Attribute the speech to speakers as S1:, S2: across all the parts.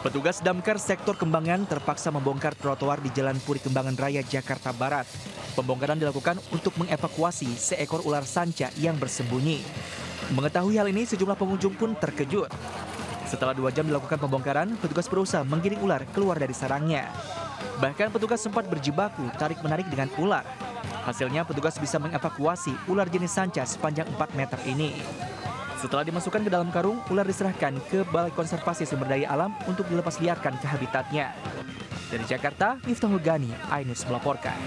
S1: Petugas damkar sektor Kembangan terpaksa membongkar trotoar di Jalan Puri Kembangan Raya, Jakarta Barat. Pembongkaran dilakukan untuk mengevakuasi seekor ular sanca yang bersembunyi. Mengetahui hal ini, sejumlah pengunjung pun terkejut. Setelah 2 jam dilakukan pembongkaran, petugas berusaha menggiring ular keluar dari sarangnya. Bahkan petugas sempat berjibaku tarik-menarik dengan ular. Hasilnya petugas bisa mengevakuasi ular jenis sanca sepanjang 4 meter ini. Setelah dimasukkan ke dalam karung, ular diserahkan ke Balai Konservasi Sumber Daya Alam untuk dilepas liarkan ke habitatnya. Dari Jakarta, Miftahul Gani, iNews melaporkan.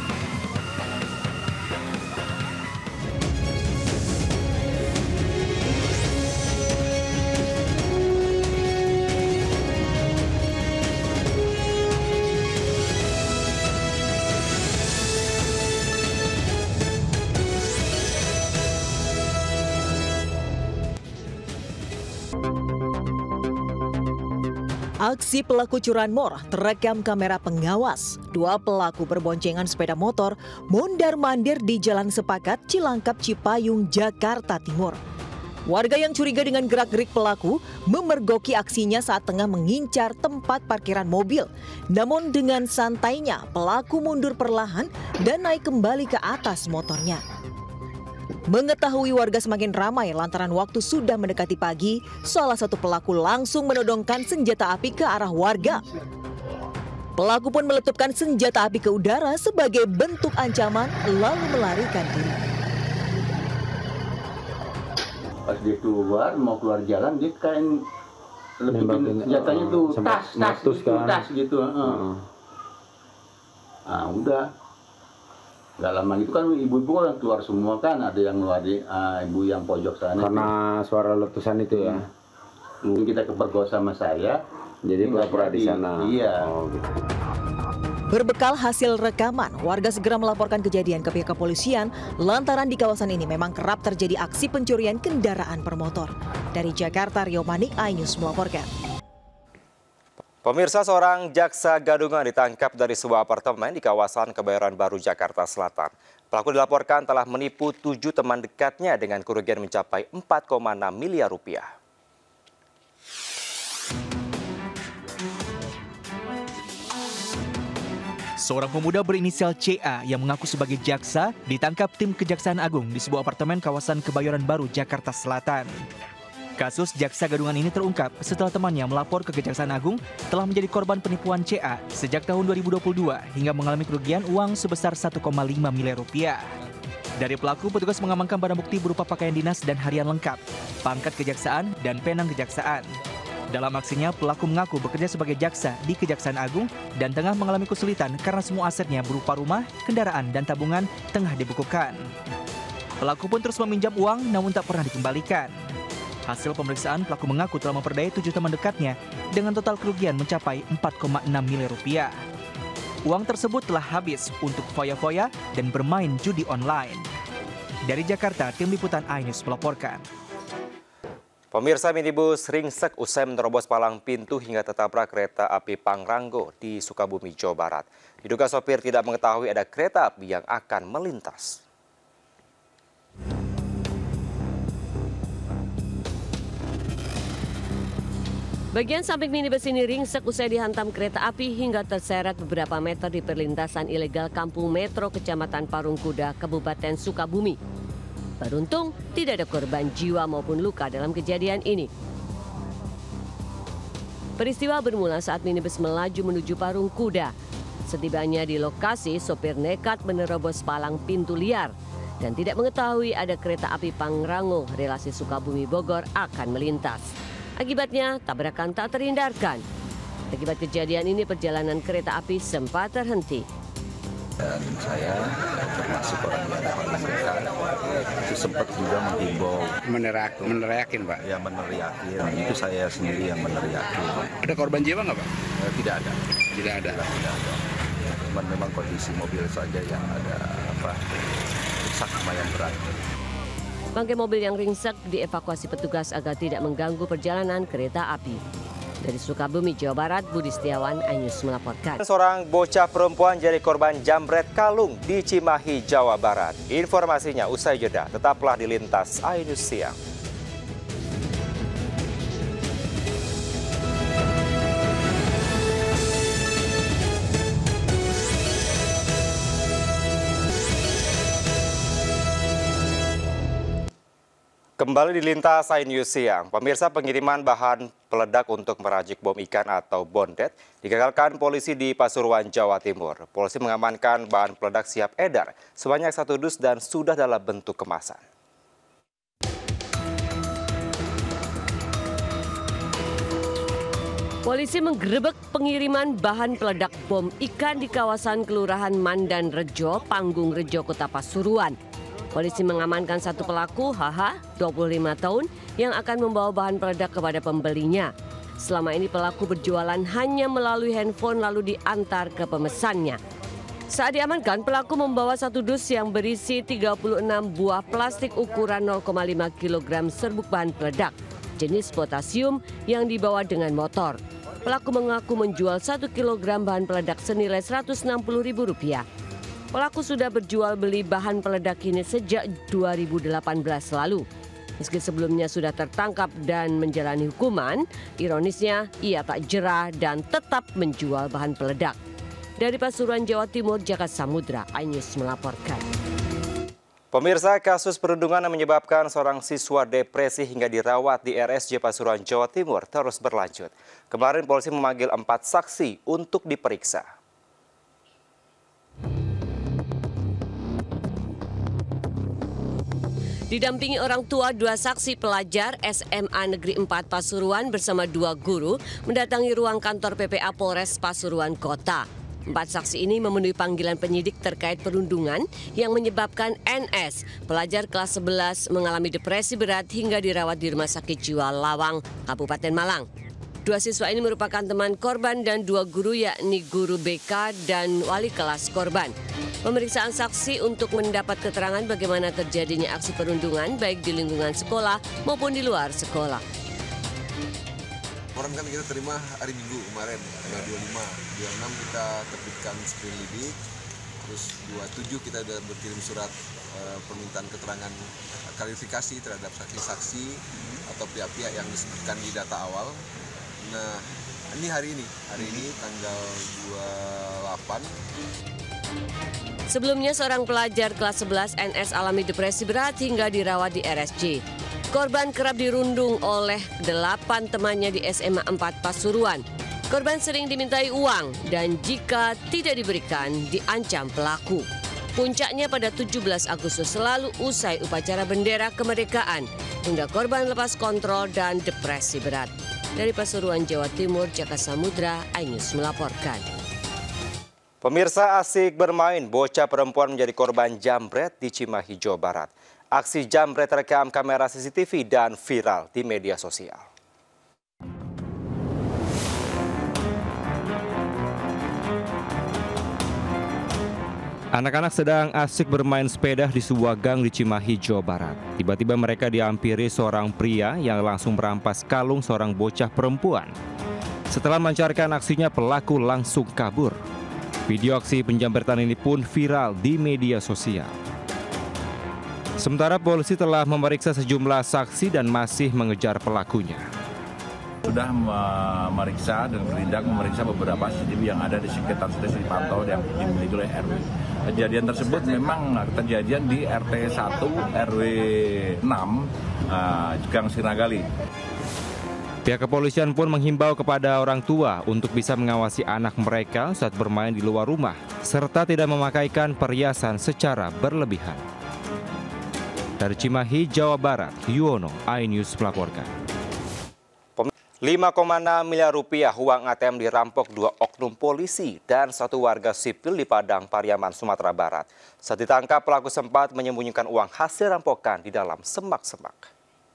S2: Aksi pelaku curanmor terekam kamera pengawas. 2 pelaku berboncengan sepeda motor mondar-mandir di Jalan Sepakat, Cilangkap, Cipayung, Jakarta Timur. Warga yang curiga dengan gerak-gerik pelaku memergoki aksinya saat tengah mengincar tempat parkiran mobil. Namun dengan santainya pelaku mundur perlahan dan naik kembali ke atas motornya. Mengetahui warga semakin ramai lantaran waktu sudah mendekati pagi, salah satu pelaku langsung menodongkan senjata api ke arah warga. Pelaku pun meletupkan senjata api ke udara sebagai bentuk ancaman lalu melarikan diri.
S3: Pas dia keluar, mau keluar jalan, dia kayak lepupin senjatanya tuh tas gitu. Ah udah. Gak lama gitu kan ibu-ibu kan keluar semua kan, ada yang keluar di ibu yang pojok sana.
S4: Karena suara letusan itu ya.
S3: Mungkin kita kepergok sama saya,
S4: jadi pura-pura di sana.
S3: Iya.
S4: Oh, gitu.
S2: Berbekal hasil rekaman, warga segera melaporkan kejadian ke pihak kepolisian lantaran di kawasan ini memang kerap terjadi aksi pencurian kendaraan bermotor. Dari Jakarta, Rio Manik, iNews melaporkan.
S5: Pemirsa, seorang jaksa gadungan ditangkap dari sebuah apartemen di kawasan Kebayoran Baru, Jakarta Selatan. Pelaku dilaporkan telah menipu 7 teman dekatnya dengan kerugian mencapai 4,6 miliar rupiah.
S1: Seorang pemuda berinisial CA yang mengaku sebagai jaksa ditangkap tim Kejaksaan Agung di sebuah apartemen kawasan Kebayoran Baru, Jakarta Selatan. Kasus jaksa gadungan ini terungkap setelah temannya melapor ke Kejaksaan Agung telah menjadi korban penipuan CA sejak tahun 2022 hingga mengalami kerugian uang sebesar 1,5 miliar rupiah. Dari pelaku, petugas mengamankan barang bukti berupa pakaian dinas dan harian lengkap, pangkat kejaksaan, dan penang kejaksaan. Dalam aksinya, pelaku mengaku bekerja sebagai jaksa di Kejaksaan Agung dan tengah mengalami kesulitan karena semua asetnya berupa rumah, kendaraan, dan tabungan tengah dibukukan. Pelaku pun terus meminjam uang namun tak pernah dikembalikan. Hasil pemeriksaan, pelaku mengaku telah memperdaya 7 teman dekatnya dengan total kerugian mencapai 4,6 miliar rupiah. Uang tersebut telah habis untuk foya-foya dan bermain judi online. Dari Jakarta, tim liputan iNews melaporkan.
S5: Pemirsa, minibus ringsek usai menerobos palang pintu hingga tertabrak kereta api Pangrango di Sukabumi, Jawa Barat. Diduga sopir tidak mengetahui ada kereta api yang akan melintas.
S6: Bagian samping minibus ini ringsek usai dihantam kereta api hingga terseret beberapa meter di perlintasan ilegal Kampung Metro, Kecamatan Parungkuda, Kabupaten Sukabumi. Beruntung, tidak ada korban jiwa maupun luka dalam kejadian ini. Peristiwa bermula saat minibus melaju menuju Parungkuda. Setibanya di lokasi, sopir nekat menerobos palang pintu liar dan tidak mengetahui ada kereta api Pangrango relasi Sukabumi Bogor akan melintas. Akibatnya, tabrakan tak terhindarkan. Akibat kejadian ini, perjalanan kereta api sempat terhenti.
S7: Dan saya termasuk orang yang paling dekat itu sempat juga menghimbau.
S4: Meneriakin, Pak?
S7: Ya, meneriakin. Itu saya sendiri yang meneriakin.
S4: Ada korban jiwa nggak, Pak?
S7: Tidak ada.
S4: Tidak ada.
S7: Memang kondisi mobil saja yang ada rusak lumayan berat.
S6: Bangkai mobil yang ringsek dievakuasi petugas agar tidak mengganggu perjalanan kereta api. Dari Sukabumi, Jawa Barat, Budi Setiawan, iNews melaporkan.
S5: Seorang bocah perempuan jadi korban jambret kalung di Cimahi, Jawa Barat. Informasinya usai jeda, tetaplah di Lintas iNews Siang. Kembali di Lintas iNews Siang, pemirsa, pengiriman bahan peledak untuk meracik bom ikan atau bondet digagalkan polisi di Pasuruan, Jawa Timur. Polisi mengamankan bahan peledak siap edar sebanyak 1 dus dan sudah dalam bentuk kemasan.
S6: Polisi menggerebek pengiriman bahan peledak bom ikan di kawasan Kelurahan Mandan Rejo, Panggung Rejo, Kota Pasuruan. Polisi mengamankan satu pelaku, HH, 25 tahun, yang akan membawa bahan peledak kepada pembelinya. Selama ini pelaku berjualan hanya melalui handphone lalu diantar ke pemesannya. Saat diamankan, pelaku membawa 1 dus yang berisi 36 buah plastik ukuran 0,5 kg serbuk bahan peledak, jenis potasium yang dibawa dengan motor. Pelaku mengaku menjual 1 kg bahan peledak senilai Rp160.000. Pelaku sudah berjual beli bahan peledak ini sejak 2018 lalu. Meski sebelumnya sudah tertangkap dan menjalani hukuman, ironisnya ia tak jera dan tetap menjual bahan peledak. Dari Pasuruan, Jawa Timur, Jaka Samudra, iNews melaporkan.
S5: Pemirsa, kasus perundungan yang menyebabkan seorang siswa depresi hingga dirawat di RSJ Pasuruan, Jawa Timur terus berlanjut. Kemarin polisi memanggil 4 saksi untuk diperiksa.
S6: Didampingi orang tua, 2 saksi pelajar SMA Negeri 4 Pasuruan bersama 2 guru mendatangi ruang kantor PPA Polres Pasuruan Kota. 4 saksi ini memenuhi panggilan penyidik terkait perundungan yang menyebabkan NS, pelajar kelas 11, mengalami depresi berat hingga dirawat di Rumah Sakit Jiwa Lawang, Kabupaten Malang. 2 siswa ini merupakan teman korban dan 2 guru, yakni guru BK dan wali kelas korban. Pemeriksaan saksi untuk mendapat keterangan bagaimana terjadinya aksi perundungan baik di lingkungan sekolah maupun di luar sekolah.
S8: Laporan kan kita terima hari Minggu kemarin, tanggal 25. 26 kita terbitkan sprindik, terus 27 kita sudah berkirim surat permintaan keterangan klarifikasi terhadap saksi-saksi atau pihak-pihak yang disebutkan di data awal. Nah, ini hari ini tanggal 28.
S6: Sebelumnya seorang pelajar kelas 11 NS alami depresi berat hingga dirawat di RSJ. Korban kerap dirundung oleh 8 temannya di SMA 4 Pasuruan. Korban sering dimintai uang dan jika tidak diberikan diancam pelaku. Puncaknya pada 17 Agustus selalu usai upacara bendera kemerdekaan hingga korban lepas kontrol dan depresi berat. Dari Pasuruan, Jawa Timur, Jaka Samudra, iNews melaporkan.
S5: Pemirsa, asik bermain, bocah perempuan menjadi korban jambret di Cimahi, Jawa Barat. Aksi jambret terekam kamera CCTV dan viral di media sosial. Anak-anak sedang asik bermain sepeda di sebuah gang di Cimahi, Jawa Barat. Tiba-tiba mereka dihampiri seorang pria yang langsung merampas kalung seorang bocah perempuan. Setelah melancarkan aksinya, pelaku langsung kabur. Video aksi penjambretan ini pun viral di media sosial. Sementara polisi telah memeriksa sejumlah saksi dan masih mengejar pelakunya.
S7: Sudah memeriksa dan bertindak memeriksa beberapa CCTV yang ada di sekitar stasiun dipantau yang dimiliki oleh RW. Kejadian tersebut memang kejadian di RT 1 RW 6 Gang Sirnagali.
S5: Pihak kepolisian pun menghimbau kepada orang tua untuk bisa mengawasi anak mereka saat bermain di luar rumah, serta tidak memakaikan perhiasan secara berlebihan. Dari Cimahi, Jawa Barat, Yuwono, iNews melaporkan. 5,6 miliar rupiah uang ATM dirampok 2 oknum polisi dan 1 warga sipil di Padang Pariaman, Sumatera Barat. Saat ditangkap, pelaku sempat menyembunyikan uang hasil rampokan di dalam semak-semak.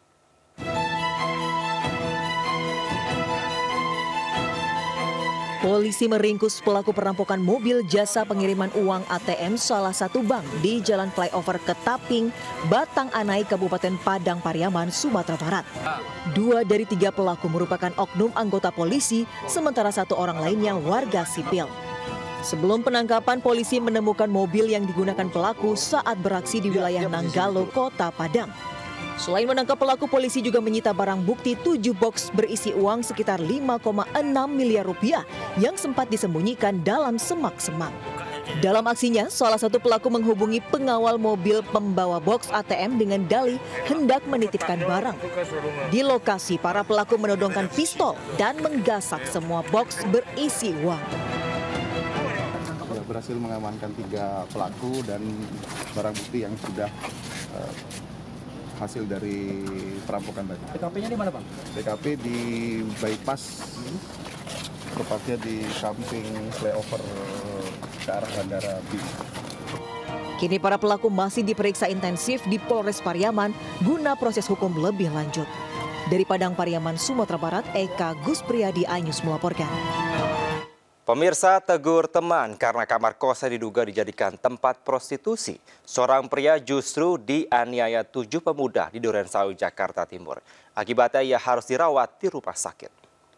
S2: Polisi meringkus pelaku perampokan mobil jasa pengiriman uang ATM salah satu bank di Jalan Flyover Ketaping, Batang Anai, Kabupaten Padang Pariaman, Sumatera Barat. 2 dari 3 pelaku merupakan oknum anggota polisi, sementara 1 orang lainnya warga sipil. Sebelum penangkapan, polisi menemukan mobil yang digunakan pelaku saat beraksi di wilayah Nanggalo, Kota Padang. Selain menangkap pelaku, polisi juga menyita barang bukti 7 box berisi uang sekitar 5,6 miliar rupiah yang sempat disembunyikan dalam semak-semak. Dalam aksinya, salah satu pelaku menghubungi pengawal mobil pembawa box ATM dengan dalih hendak menitipkan barang. Di lokasi, para pelaku menodongkan pistol dan menggasak semua box berisi uang.
S9: Berhasil mengamankan 3 pelaku dan barang bukti yang sudah hasil dari perampokan tadi.
S1: TKP-nya di mana, Bang?
S9: TKP di bypass, tepatnya di samping flyover ke arah Bandara B.
S2: Kini para pelaku masih diperiksa intensif di Polres Pariaman guna proses hukum lebih lanjut. Dari Padang Pariaman, Sumatera Barat, Eka Guspriyadi, iNews melaporkan.
S5: Pemirsa, tegur teman karena kamar kosnya diduga dijadikan tempat prostitusi. Seorang pria justru dianiaya 7 pemuda di Durensawi, Jakarta Timur. Akibatnya ia harus dirawat di rumah sakit.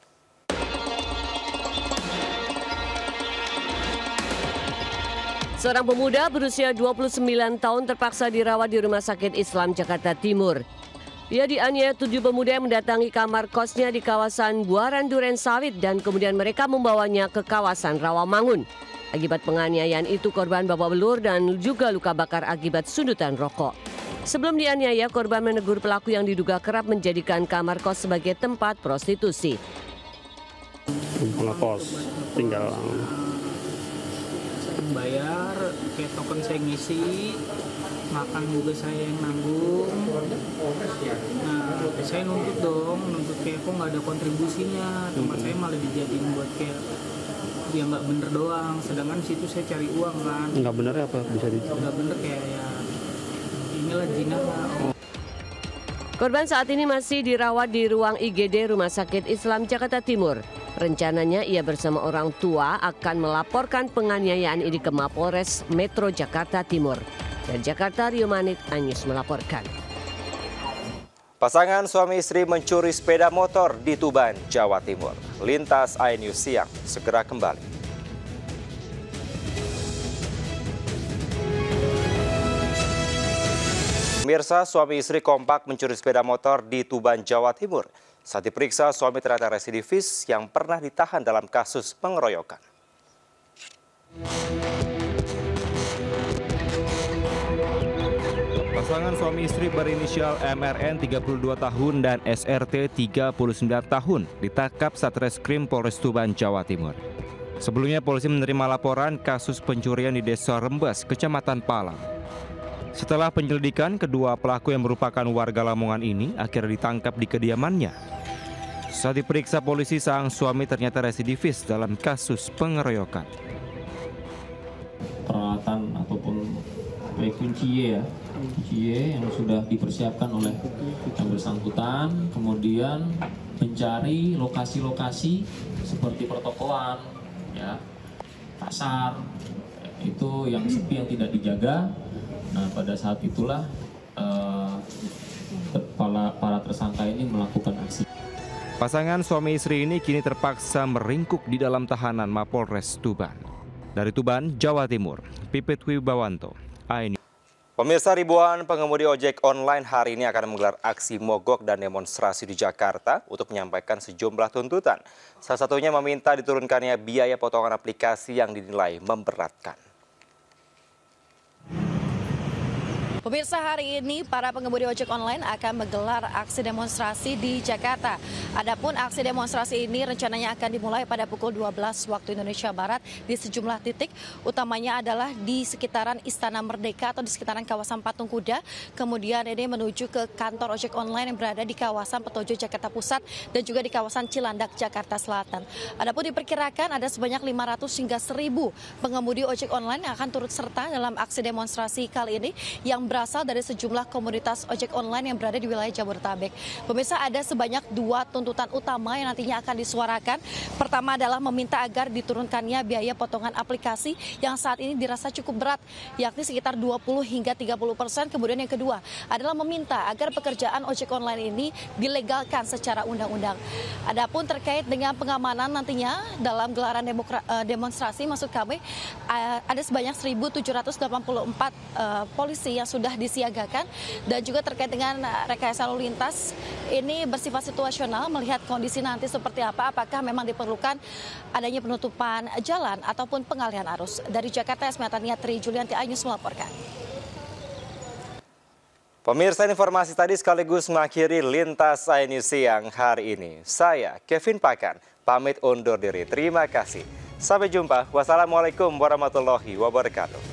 S6: Seorang pemuda berusia 29 tahun terpaksa dirawat di Rumah Sakit Islam Jakarta Timur. Ia dianiaya 7 pemuda yang mendatangi kamar kosnya di kawasan Buaran Durensawit dan kemudian mereka membawanya ke kawasan Rawamangun. Akibat penganiayaan itu korban babak belur dan juga luka bakar akibat sundutan rokok. Sebelum dianiaya, korban menegur pelaku yang diduga kerap menjadikan kamar kos sebagai tempat prostitusi.
S10: Kamar kos, tinggal
S11: bayar, kayak token saya ngisi, makan juga saya yang nanggung. Nah, saya nuntut kayak kok nggak ada kontribusinya, tempat saya malah dijadiin buat kayak ya nggak bener doang. Sedangkan situ saya cari uang kan.
S10: Nggak bener apa bisa dicoba?
S11: Nggak bener kayak ya inilah jinah.
S6: Korban saat ini masih dirawat di ruang IGD Rumah Sakit Islam Jakarta Timur. Rencananya ia bersama orang tua akan melaporkan penganiayaan ini ke Mapolres Metro Jakarta Timur. Dari Jakarta, Rio Manit, iNews melaporkan.
S5: Pasangan suami istri mencuri sepeda motor di Tuban, Jawa Timur. Lintas iNews siang, segera kembali. Pemirsa, suami istri kompak mencuri sepeda motor di Tuban, Jawa Timur. Saat diperiksa, suami ternyata residivis yang pernah ditahan dalam kasus pengeroyokan. Pasangan suami istri berinisial MRN 32 tahun dan SRT 39 tahun ditangkap Satreskrim Polres Tuban, Jawa Timur. Sebelumnya polisi menerima laporan kasus pencurian di Desa Rembes, Kecamatan Palang. Setelah penyelidikan, kedua pelaku yang merupakan warga Lamongan ini akhirnya ditangkap di kediamannya. Saat diperiksa polisi, sang suami ternyata residivis dalam kasus pengeroyokan.
S12: Peralatan ataupun kunci ya, kunci yang sudah dipersiapkan oleh yang bersangkutan, kemudian mencari lokasi-lokasi seperti pertokoan, ya, pasar, itu yang sepi yang tidak dijaga. Nah, pada saat itulah para tersangka ini melakukan aksi.
S5: Pasangan suami istri ini kini terpaksa meringkuk di dalam tahanan Mapolres Tuban. Dari Tuban, Jawa Timur, Pipit Wibawanto, iNews. Pemirsa, ribuan pengemudi ojek online hari ini akan menggelar aksi mogok dan demonstrasi di Jakarta untuk menyampaikan sejumlah tuntutan. Salah satunya meminta diturunkannya biaya potongan aplikasi yang dinilai memberatkan.
S13: Pemirsa, hari ini para pengemudi ojek online akan menggelar aksi demonstrasi di Jakarta. Adapun aksi demonstrasi ini rencananya akan dimulai pada pukul 12 waktu Indonesia Barat di sejumlah titik. Utamanya adalah di sekitaran Istana Merdeka atau di sekitaran kawasan Patung Kuda. Kemudian ini menuju ke kantor ojek online yang berada di kawasan Petojo, Jakarta Pusat dan juga di kawasan Cilandak, Jakarta Selatan. Adapun diperkirakan ada sebanyak 500 hingga 1.000 pengemudi ojek online yang akan turut serta dalam aksi demonstrasi kali ini yang berasal dari sejumlah komunitas ojek online yang berada di wilayah Jabodetabek. Pemirsa, ada sebanyak 2 tuntutan utama yang nantinya akan disuarakan. Pertama adalah meminta agar diturunkannya biaya potongan aplikasi yang saat ini dirasa cukup berat, yakni sekitar 20 hingga 30%. Kemudian yang kedua adalah meminta agar pekerjaan ojek online ini dilegalkan secara undang-undang. Adapun terkait dengan pengamanan nantinya dalam gelaran demonstrasi, maksud kami ada sebanyak 1.784 polisi yang sudah sudah disiagakan dan juga terkait dengan rekayasa lalu lintas ini bersifat situasional melihat kondisi nanti seperti apa, apakah memang diperlukan adanya penutupan jalan ataupun pengalihan arus. Dari Jakarta, Esmiatania Tri Julianti Ayus melaporkan.
S5: Pemirsa, informasi tadi sekaligus mengakhiri Lintas News siang hari ini. Saya Kevin Pakan, pamit undur diri. Terima kasih. Sampai jumpa. Wassalamualaikum warahmatullahi wabarakatuh.